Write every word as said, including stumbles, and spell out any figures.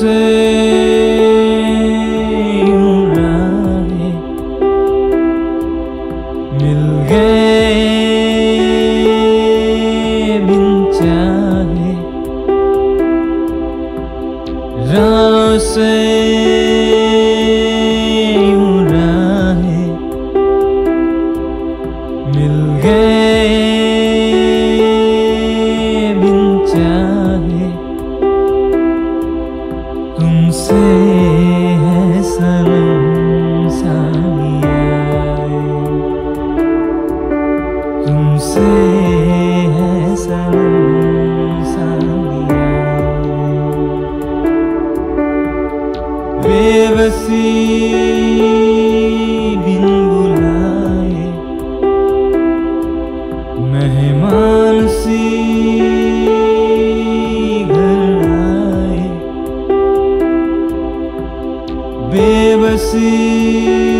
से यूं राहें मिल गए बिन चाहे, राह से यूं राहें मिल गए बिन चाहे, तुमसे है सनम सानियाँ, तुमसे है सनम सानियाँ। बेबसी बिन बुलाए मेहमान सी घर आए, बेबसी